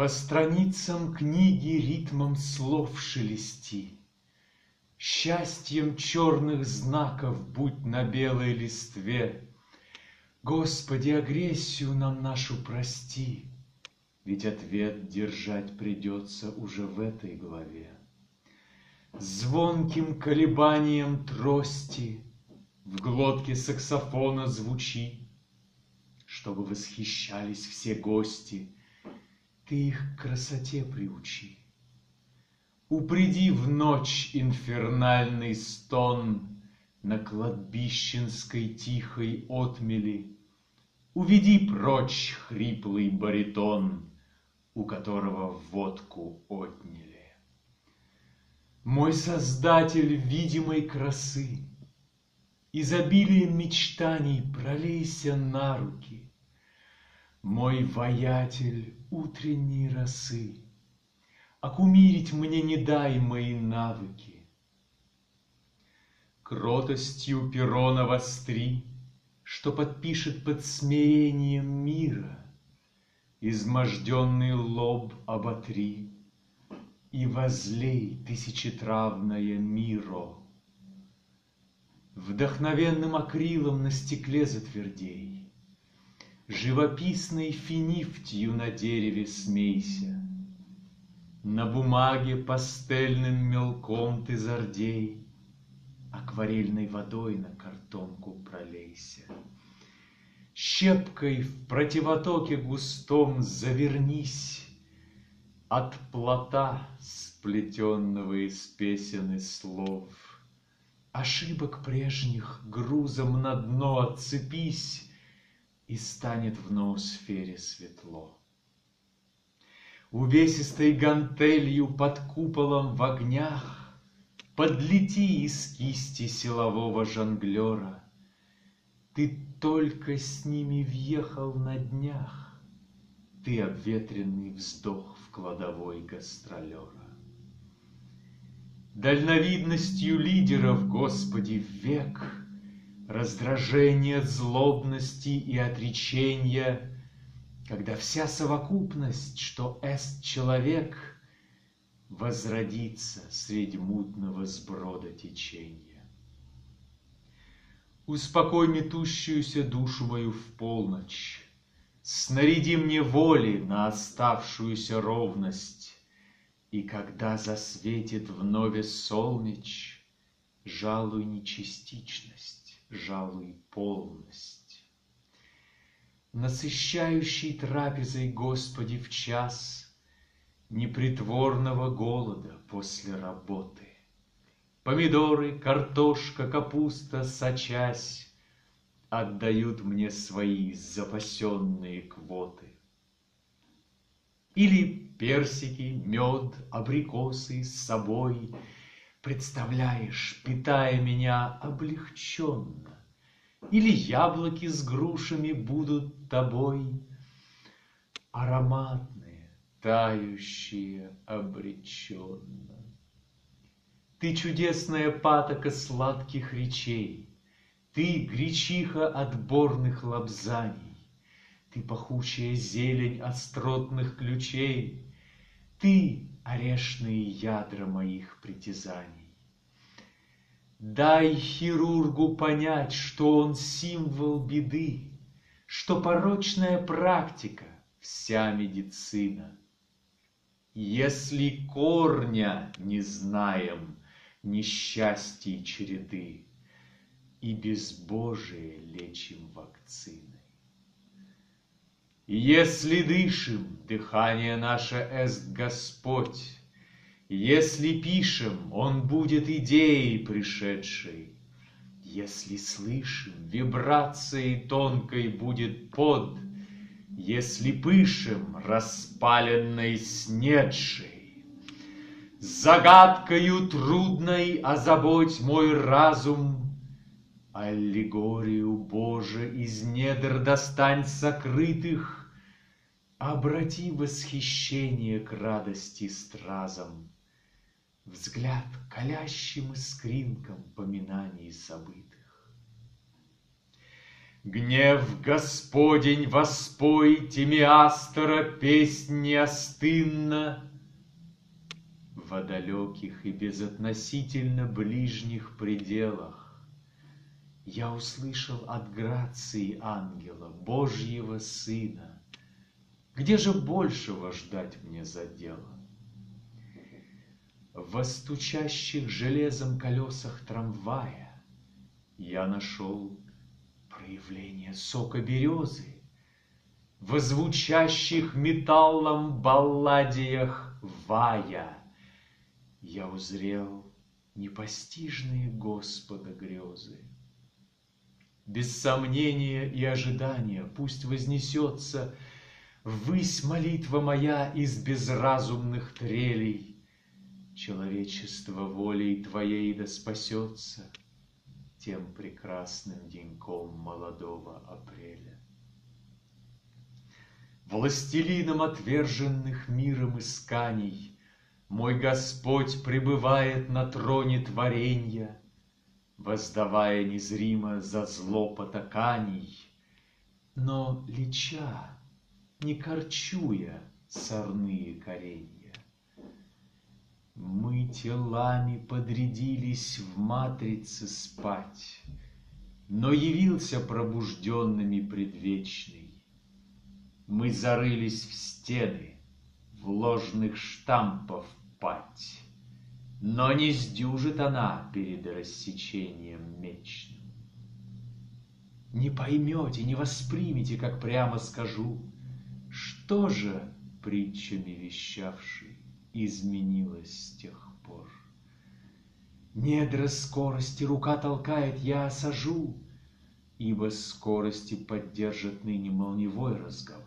По страницам книги ритмом слов шелести, счастьем черных знаков будь на белой листве. Господи, агрессию нам нашу прости, ведь ответ держать придется уже в этой главе. Звонким колебанием трости в глотке саксофона звучи, чтобы восхищались все гости, ты их к красоте приучи. Упреди в ночь инфернальный стон на кладбищенской тихой отмели, уведи прочь хриплый баритон, у которого водку отняли. Мой создатель видимой красы, изобилием мечтаний пролейся на руки. Мой ваятель утренней росы, окумирить мне не дай мои навыки. Кротостью перо навостри, что подпишет под смирением мира, изможденный лоб оботри и возлей тысячетравное миро. Вдохновенным акрилом на стекле затвердей, живописной финифтью на дереве смейся, на бумаге пастельным мелком ты зардей, акварельной водой на картонку пролейся. Щепкой в противотоке густом завернись от плота, сплетенного из песен и слов. Ошибок прежних грузом на дно отцепись, и станет в ноосфере светло. Увесистой гантелью под куполом в огнях подлети из кисти силового жонглера. Ты только с ними въехал на днях, ты обветренный вздох в кладовой гастролера. Дальновидностью лидеров, Господи, век раздражения, злобности и отречения, когда вся совокупность, что эст человек, возродится средь мутного сброда течения. Успокой метущуюся душу мою в полночь, снаряди мне воли на оставшуюся ровность, и когда засветит вновь солнеч, жалуй не частичность, жалуй полность. Насыщающий трапезой, Господи, в час непритворного голода после работы, помидоры, картошка, капуста, сочась, отдают мне свои запасенные квоты. Или персики, мед, абрикосы с собой представляешь, питая меня облегченно. Или яблоки с грушами будут тобой ароматные, тающие обреченно. Ты чудесная патока сладких речей, ты гречиха отборных лобзаний, ты пахучая зелень остротных ключей, ты орешные ядра моих притязаний. Дай хирургу понять, что он символ беды, что порочная практика вся медицина. Если корня не знаем несчастья череды, и безбожие лечим вакциной. Если дышим, дыхание наше эст Господь, если пишем, Он будет идеей пришедшей, если слышим, вибрацией тонкой будет под, если пышем, распаленной снедшей. Загадкою трудной озаботь мой разум, аллегорию Боже из недр достань сокрытых, обрати восхищение к радости стразам, взгляд калящим искринкам поминаний забытых. Гнев Господень воспой, Тимеастера песнь неостынна. Во далеких и безотносительно ближних пределах я услышал от грации ангела, Божьего Сына. Где же большего ждать мне за дело? Во стучащих железом колесах трамвая я нашел проявление сока березы, во звучащих металлом балладиях вая я узрел непостижные Господа грезы. Без сомнения и ожидания пусть вознесется ввысь молитва моя из безразумных трелей. Человечество волей Твоей да спасется тем прекрасным деньком молодого апреля. Властелином отверженных миром исканий мой Господь пребывает на троне творенья, воздавая незримо за зло потаканий, но леча, не корчуя сорные коренья. Мы телами подрядились в матрице спать, но явился пробужденными предвечный. Мы зарылись в стены, в ложных штампов пать, но не сдюжит она перед рассечением мечным. Не поймете, не воспримете, как прямо скажу, что же, притчами вещавший, изменилось с тех пор. Недра скорости рука толкает, я осажу, ибо скорости поддержит ныне молниевой разговор.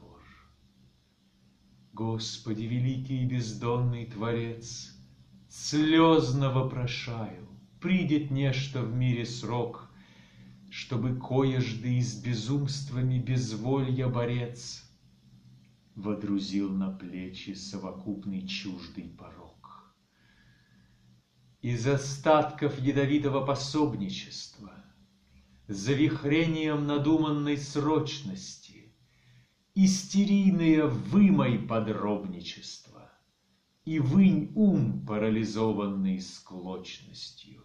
Господи, великий и бездонный Творец, слезно вопрошаю, придет нечто в мире срок, чтобы коежды и с безумствами безволья борец водрузил на плечи совокупный чуждый порок. Из остатков ядовитого пособничества, завихрением надуманной срочности, истерийное вымой подробничества и вынь ум, парализованный склочностью.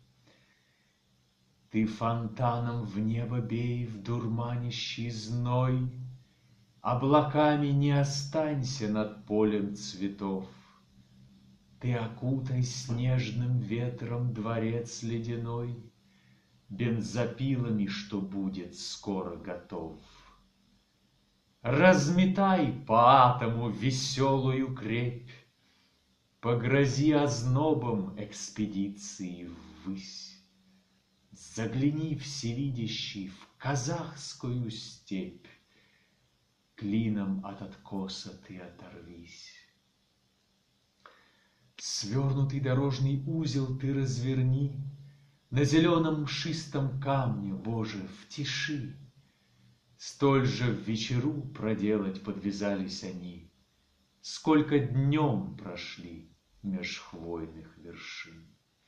Ты фонтаном в небо бей, в дурманящий зной, облаками не останься над полем цветов. Ты окутай снежным ветром дворец ледяной, бензопилами, что будет скоро готов. Разметай по атому веселую крепь, погрози ознобом экспедиции ввысь. Загляни, всевидящий, в казахскую степь, клином от откоса ты оторвись. Свернутый дорожный узел ты разверни, на зеленом мшистом камне, Боже, в тиши. Столь же в вечеру проделать подвязались они, сколько днем прошли меж хвойных вершин.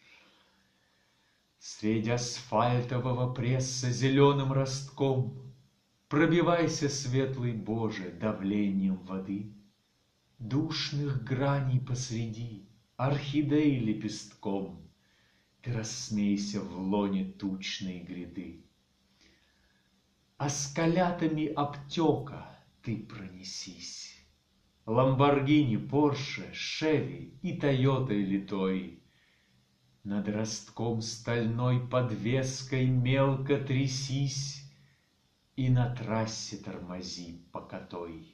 Средь асфальтового пресса зеленым ростком пробивайся, светлый Боже, давлением воды, душных граней посреди, орхидей лепестком, ты рассмейся в лоне тучной гряды. А скалятами обтека ты пронесись, Ламборгини, Порше, Шеви и Тойотой литой. Над ростком стальной подвеской мелко трясись и на трассе тормози покатой.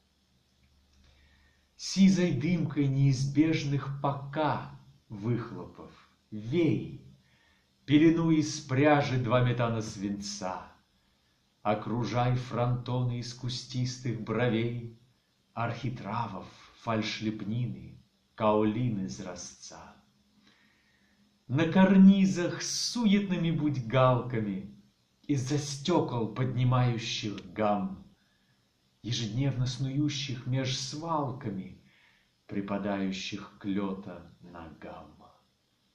Сизой дымкой неизбежных пока выхлопов вей, пелену из пряжи 2 метана свинца, окружай фронтоны из кустистых бровей, архитравов, фальш-лепнины, каолин из разца. На карнизах с суетными будь галками из-за стекол поднимающих гам, ежедневно снующих меж свалками, припадающих к лета ногам.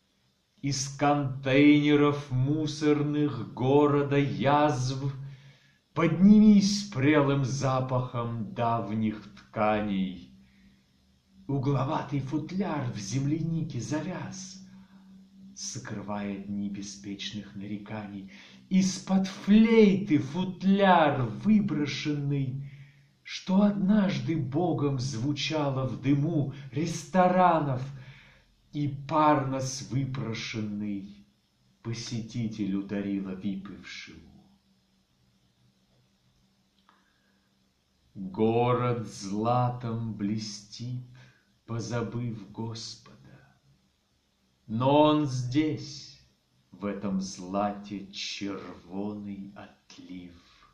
Из контейнеров мусорных города язв Поднимись прелым запахом давних тканей. Угловатый футляр в землянике завяз, сокрывая дни беспечных нареканий. Из-под флейты футляр выброшенный, что однажды Богом звучало в дыму ресторанов, и парно с выпрошенной посетителю дарила выпившему. Город златом блестит, позабыв Господа, но он здесь, в этом злате червоный отлив.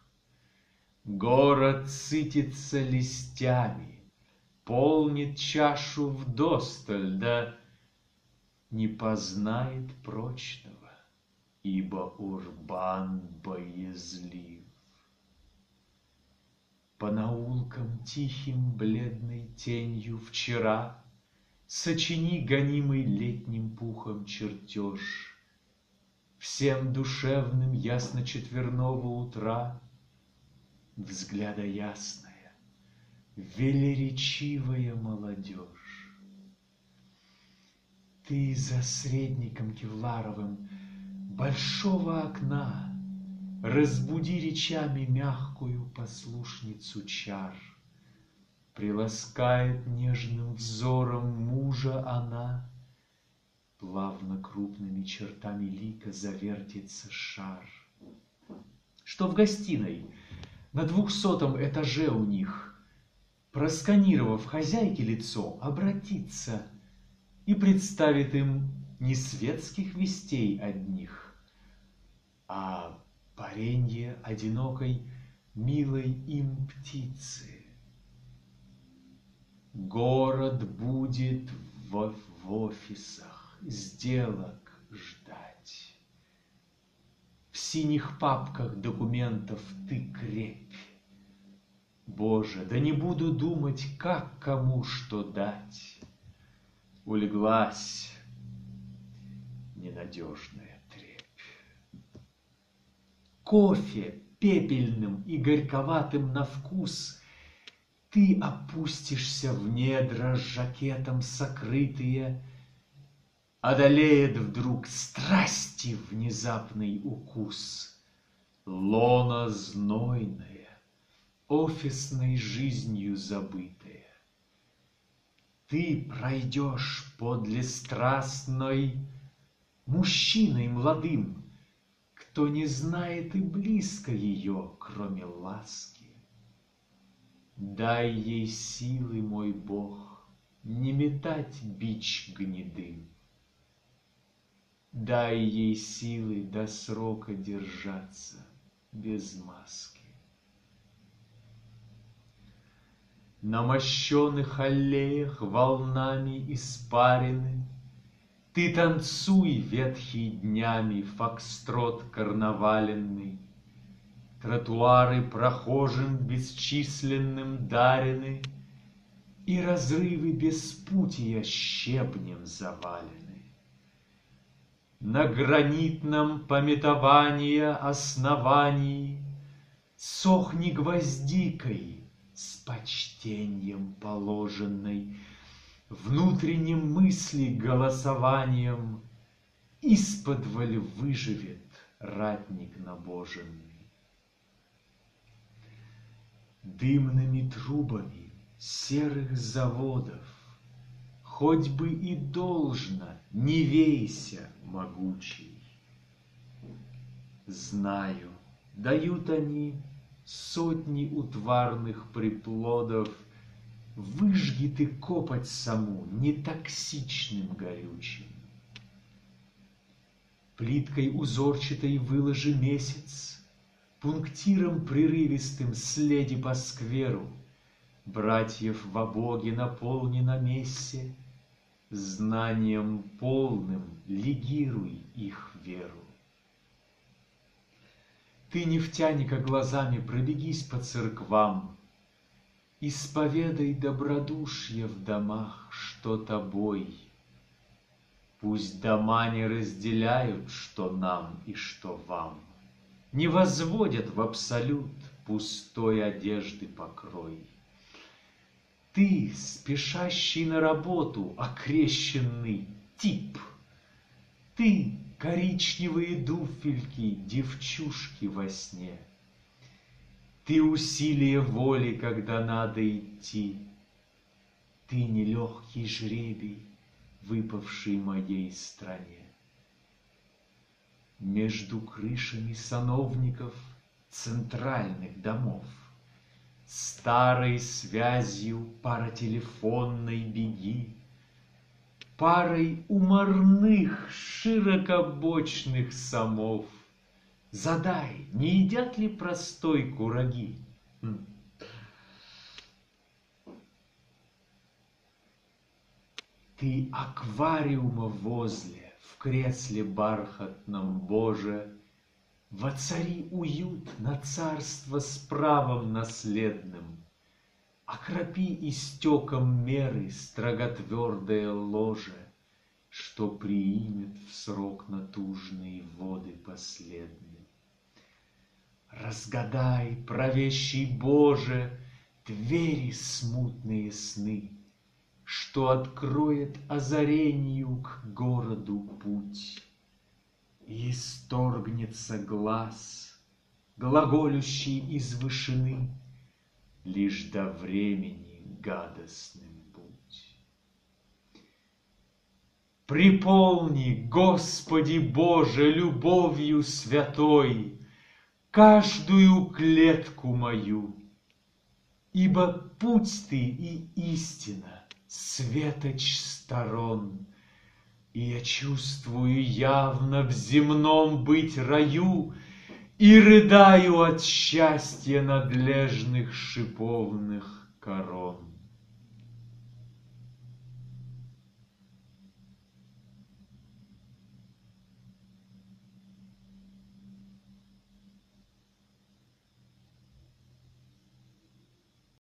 Город сытится листями, полнит чашу вдосталь, да не познает прочного, ибо Урбан боязлив. По наулкам тихим бледной тенью вчера сочини гонимый летним пухом чертеж. Всем душевным ясно-четверного утра взгляда ясная, велеречивая молодежь. Ты за средником кевларовым большого окна разбуди речами мягкую послушницу чар. Приласкает нежным взором мужа она, плавно крупными чертами лика завертится шар. Что в гостиной на 200-м этаже у них, просканировав хозяйке лицо, обратится и представит им не светских вестей одних, а паренье одинокой, милой им птицы. Город будет в офисах сделок ждать. В синих папках документов ты крепь. Боже, да не буду думать, как кому что дать. Улеглась ненадежная трепь. Кофе пепельным и горьковатым на вкус ты опустишься в недра жакетом сокрытые, одолеет вдруг страсти внезапный укус. Лона знойная, офисной жизнью забытая. Ты пройдешь подле страстной мужчиной молодым, кто не знает и близко ее, кроме ласки. Дай ей силы, мой Бог, не метать бич гнедым. Дай ей силы до срока держаться без маски. На мощенных аллеях волнами испарены ты танцуй, ветхий днями, фокстрот карнаваленный. Тротуары прохожим бесчисленным дарены, и разрывы беспутия щебнем завалены. На гранитном памятования основании сохни гвоздикой с почтением положенной, внутренним мысли голосованием исподволь выживет ратник набоженный. Дымными трубами серых заводов хоть бы и должно не вейся, могучий. Знаю, дают они сотни утварных приплодов, выжги ты копоть саму нетоксичным горючим. Плиткой узорчатой выложи месяц, пунктиром прерывистым следи по скверу, братьев во Боге наполни на мессе, знанием полным легируй их веру. Ты, нефтяника, глазами пробегись по церквам, исповедай добродушье в домах, что тобой. Пусть дома не разделяют, что нам и что вам, не возводят в абсолют, пустой одежды покрой. Ты, спешащий на работу, окрещенный тип, ты, коричневые дуфельки, девчушки во сне, ты усилие воли, когда надо идти, ты нелегкий жребий, выпавший моей стране. Между крышами сановников центральных домов старой связью паротелефонной беги, парой уморных широкобочных самов задай, не едят ли простойку роги? Ты аквариума возле, в кресле бархатном, Боже, воцари уют на царство с правом наследным, окропи истеком меры строготвердое ложе, что приимет в срок натужные воды последние. Разгадай, правящий Боже, двери смутные сны, что откроет озарению к городу путь. И исторгнется глаз, глаголющий из вышины, лишь до времени гадостным будь. Приполни, Господи Боже, любовью святой каждую клетку мою, ибо путь Ты и истина, светоч сторон, и я чувствую явно в земном быть раю и рыдаю от счастья надлежных шиповных корон.